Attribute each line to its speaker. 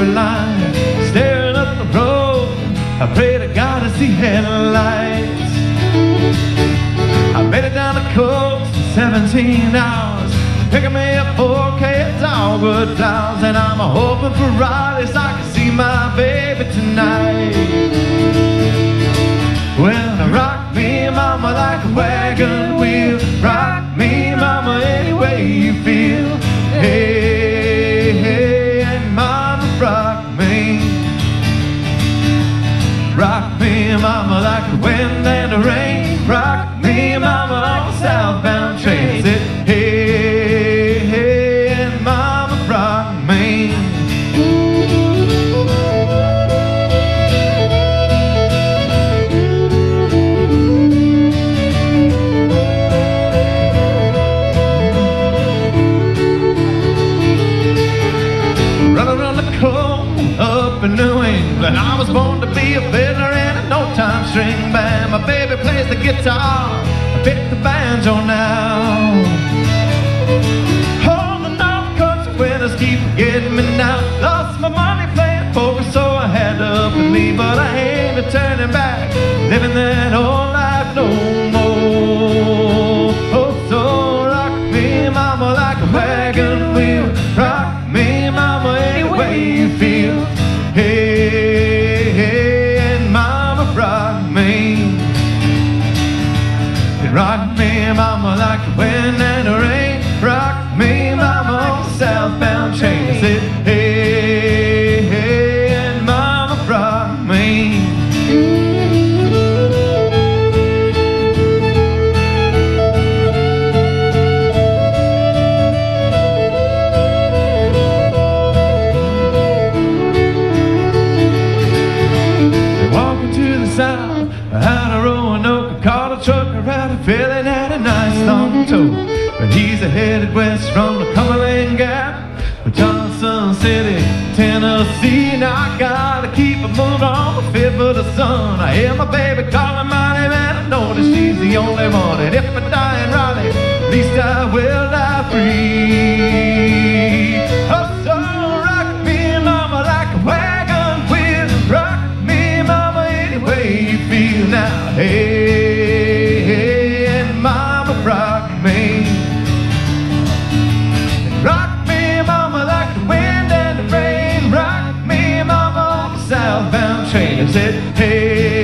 Speaker 1: line, staring up the road. I pray to God to see headlights. I made it down the coast in 17 hours, picking me up 4K dogwood flowers, and I'm hoping for Raleigh so I can see my baby tonight. Well, rock me, mama, like a wagon wheel. Rock me, mama, any way you feel. Hey, hey, and mama, rock me. Rock me, mama, like the wind and the rain. Rock me, mama, like a southbound train. Say, hey, hey, and mama, rock me. Running around the cold up in New England, I was born to be a fiddler and a no-time string band. My baby plays the guitar, I pick the banjo now. Oh, the North Country winters keep getting me now. Lost my money playing poker, so I had to up and leave, but I ain't turning back, living that old life no more. Oh, so rock me, mama, like a wagon wheel. Rock me, mama, any way you feel. Hey, hey, and mama, rock me. Rock me, mama, like the wind and the rain. Rock me, mama, on the southbound train. Say, hey, hey, and mama, rock me. Walking to the south, out of Roanoke, caught a trucker out of Philly, had a nice long tow. But he's headed west from the Cumberland Gap, Johnson City, Tennessee. Now I gotta keep a moving on the fifth of the sun. I hear my baby calling my name, and I know that she's the only one. And if I die in Raleigh, at least I will die free. Oh, so rock me, mama, like a wagon wheel. Rock me, mama, any way you feel now. Hey, hey, and mama, rock me. Rock me, mama, like the wind and the rain. Rock me, mama, on the southbound train. I said, hey,